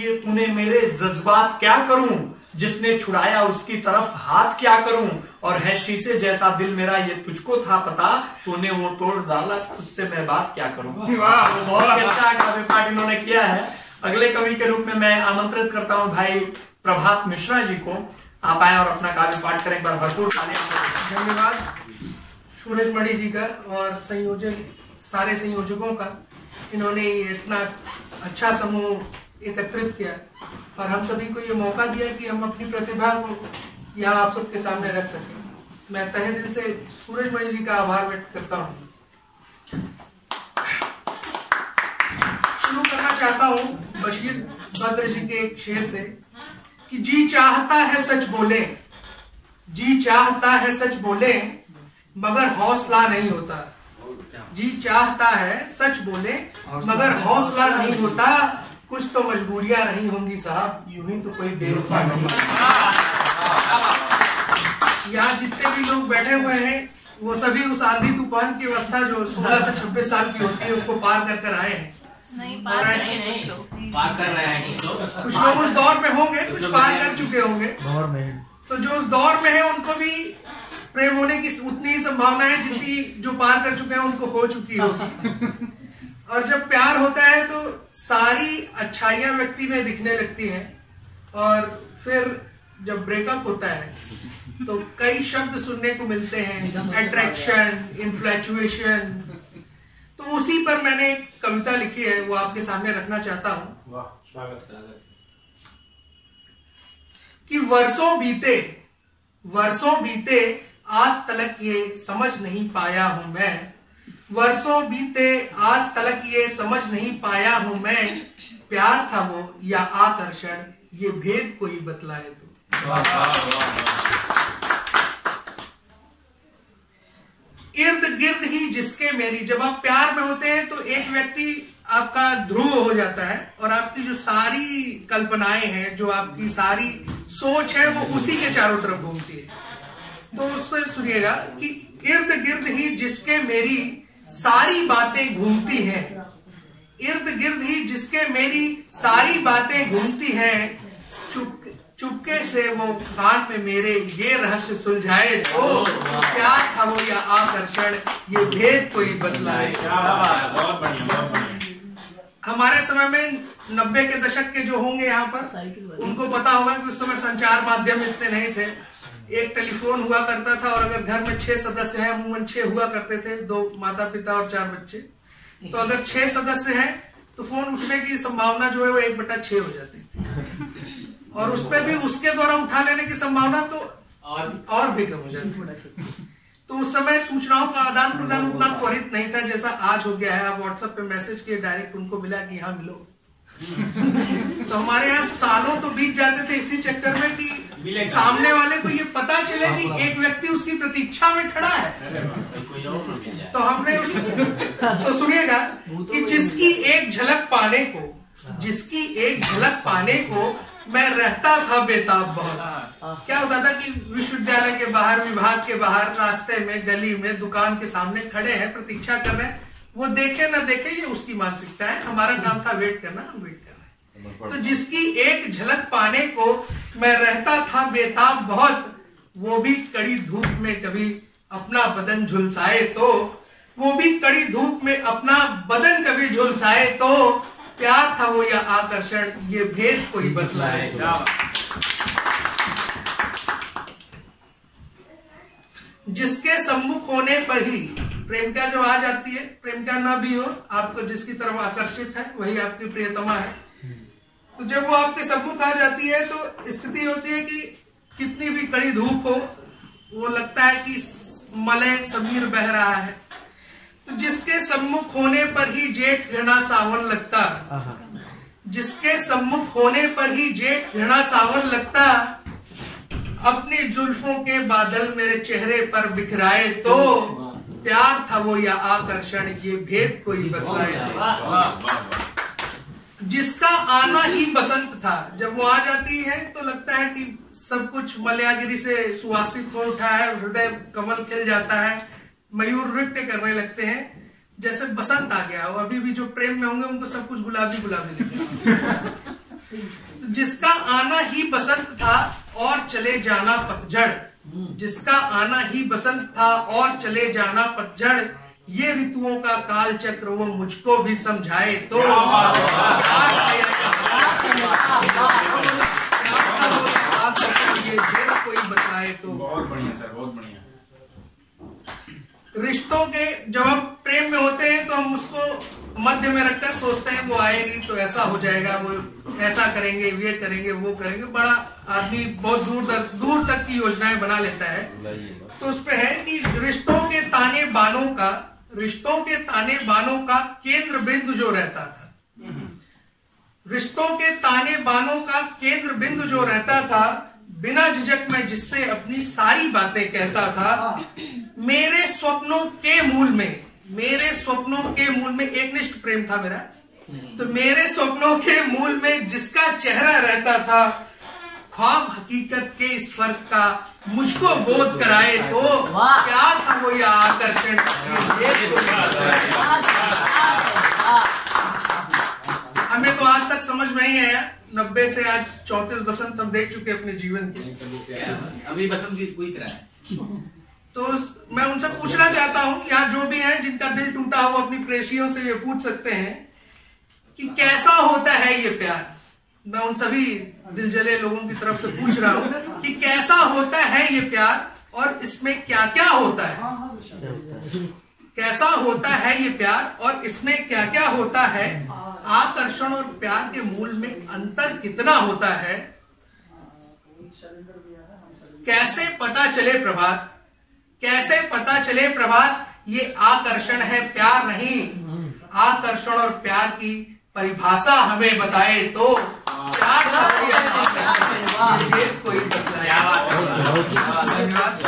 किए तूने मेरे जज्बात क्या करूं, जिसने छुड़ाया उसकी तरफ हाथ क्या करूं, और है शीशे जैसा दिल मेरा ये तुझको था पता, तूने वो तोड़ डाला उससे मैं बात क्या करूं। बहुत अच्छा काव्य पाठ इन्होंने किया है। अगले कवि के रूप में मैं आमंत्रित करता हूं भाई प्रभात मिश्रा जी को। आप आए और अपना काव्य पाठ करें। एक बार भरपूर तालियां। धन्यवाद सूरज मणि जी का और सारे संयोजकों का। इन्होंने ये इतना अच्छा समूह एकत्रित किया और हम सभी को ये मौका दिया कि हम अपनी प्रतिभा को यहाँ आप सबके सामने रख सकें। मैं तहे दिल से सूरज मणि जी का आभार व्यक्त करता हूँ। शुरू करना चाहता हूँ बशीर बद्र जी के एक शेर से कि जी चाहता है सच बोले, जी चाहता है सच बोले, मगर हौसला नहीं होता। जी चाहता है सच बोले मगर हौसला नहीं होता, कुछ तो मजबूरियां रही होंगी साहब, यूं ही तो कोई बेवफा नहीं। यहाँ जितने भी लोग बैठे हुए हैं वो सभी उस आंधी तूफान की अवस्था जो 16 से 26 साल की होती है उसको पार कर आए हैं। नहीं पार कर रहे हैं। कुछ लोग उस दौर में होंगे, कुछ पार कर चुके होंगे। तो जो उस दौर में है उनको भी प्रेम होने की उतनी ही संभावना है जितनी जो पार कर चुके हैं उनको हो चुकी होगी। और जब प्यार होता है तो सारी अच्छाइयां व्यक्ति में दिखने लगती हैं, और फिर जब ब्रेकअप होता है तो कई शब्द सुनने को मिलते हैं, अट्रैक्शन, इन्फ्लैचुएशन। तो उसी पर मैंने एक कविता लिखी है, वो आपके सामने रखना चाहता हूं। वाह, स्वागत। कि वर्षों बीते आज तलक ये समझ नहीं पाया हूं मैं, वर्षों बीते आज तलक ये समझ नहीं पाया हूं मैं, प्यार था वो या आकर्षण ये भेद कोई बतलाए तो। इर्द गिर्द ही जिसके मेरी, जब आप प्यार में होते हैं तो एक व्यक्ति आपका ध्रुव हो जाता है और आपकी जो सारी कल्पनाएं हैं, जो आपकी सारी सोच है वो उसी के चारों तरफ घूमती है। तो उससे सुनिएगा कि इर्द गिर्द ही जिसके मेरी सारी बातें घूमती हैं, इर्द गिर्द ही जिसके मेरी सारी बातें घूमती हैं, चुपके से वो कान में मेरे ये रहस्य सुलझाए तो, प्यार था वो या आकर्षण ये भेद कोई बतलाए। बहुत बढ़िया। हमारे समय में 90 के दशक के जो होंगे यहाँ पर उनको पता होगा कि उस समय संचार माध्यम इतने नहीं थे। एक टेलीफोन हुआ करता था और अगर घर में 6 सदस्य हैं, अमूमन 6 हुआ करते थे, 2 माता पिता और 4 बच्चे, तो अगर 6 सदस्य हैं तो फोन उठने की संभावना जो है वो 1/6 हो जाती है, और उसपे भी उसके द्वारा उठा लेने की संभावना तो और भी कम हो जाती। तो उस समय सूचनाओं का आदान प्रदान उतना त्वरित नहीं था जैसा आज हो गया है। आप व्हाट्सएप पे मैसेज किए, डायरेक्ट उनको मिला कि यहाँ मिलो। तो हमारे यहाँ सालों तो बीत जाते थे इसी चक्कर में कि सामने वाले को ये पता चले कि एक व्यक्ति उसकी प्रतीक्षा में खड़ा है। तो हमने तो सुनिएगा कि जिसकी एक झलक पाने को मैं रहता था बेताब बहुत। क्या होता था कि विश्वविद्यालय के बाहर, विभाग के बाहर, रास्ते में, गली में, दुकान के सामने खड़े हैं, प्रतीक्षा कर रहे हैं। वो देखे ना देखे ये उसकी मानसिकता है, हमारा काम था वेट करना, हम वेट कर रहे हैं। तो जिसकी एक झलक पाने को मैं रहता था बेताब बहुत, वो भी कड़ी धूप में कभी अपना बदन झुलसाए तो, वो भी कड़ी धूप में अपना बदन कभी झुलसाए तो, प्यार था वो या आकर्षण ये भेद कोई बतलाए। जिसके सम्मुख होने पर ही प्रेमिका जब आ जाती है, प्रेमिका ना भी हो, आपको जिसकी तरफ आकर्षित है वही आपकी प्रियतमा है। तो जब वो आपके सम्मुख आ जाती है तो स्थिति होती है कि कितनी भी कड़ी धूप हो, वो लगता है कि मलय समीर बह रहा है। तो जिसके सम्मुख होने पर ही जेठ घना सावन लगता, जिसके सम्मुख होने पर ही जेठ घना सावन लगता, अपनी जुल्फों के बादल मेरे चेहरे पर बिखराए तो, प्यार था वो या आकर्षण ये भेद कोई बतलाए। जिसका आना ही बसंत था, जब वो आ जाती है तो लगता है कि सब कुछ मलयागिरी से सुवासित हो उठा है, हृदय कमल खिल जाता है, मयूर नृत्य करने लगते हैं, जैसे बसंत आ गया हो। अभी भी जो प्रेम में होंगे उनको सब कुछ गुलाबी गुलाबी दिखेगा। तो जिसका आना ही बसंत था और चले जाना पतझड़, जिसका आना ही बसंत था और चले जाना पतझड़, ये ऋतुओं का काल चक्र वो मुझको भी समझाए तो ये कोई बताए तो। बहुत बढ़िया सर, बहुत बढ़िया। रिश्तों के जब हम प्रेम में होते हैं तो हम उसको मध्य में रखकर सोचते हैं वो आएगी तो ऐसा हो जाएगा, वो ऐसा करेंगे, ये करेंगे, वो करेंगे। बड़ा आदमी बहुत दूर तक की योजनाएं बना लेता है। तो उस पे है कि रिश्तों के ताने बानों का केंद्र बिंदु जो रहता था, रिश्तों के ताने बानों का केंद्र बिंदु जो रहता था, बिना झिझक में जिससे अपनी सारी बातें कहता था, मेरे स्वप्नों के मूल में एकनिष्ठ प्रेम था मेरा। तो मेरे स्वप्नों के मूल में जिसका चेहरा रहता था, ख्वाब हकीकत के इस फर्क का मुझको बोध कराए तो क्या था वो यह आकर्षण। हमें तो आज तक समझ में नहीं आया। 90 से आज 34 बसंत हम देख चुके अपने जीवन के, अभी बसंत की कोई तरह है। तो मैं उनसे पूछना चाहता हूं, यहाँ जो भी हैं जिनका दिल टूटा हो अपनी प्रेयसियों से ये पूछ सकते हैं कि कैसा होता है ये प्यार। मैं उन सभी दिल जले लोगों की तरफ से पूछ रहा हूं कि कैसा होता है ये प्यार और इसमें क्या क्या होता है। कैसा होता है ये प्यार और इसमें क्या क्या होता है। आकर्षण और प्यार के मूल में अंतर कितना होता है। कैसे पता चले प्रभात, कैसे पता चले प्रभात, ये आकर्षण है प्यार नहीं। आकर्षण और प्यार की परिभाषा हमें बताए तो प्यार कोई बताए। धन्यवाद।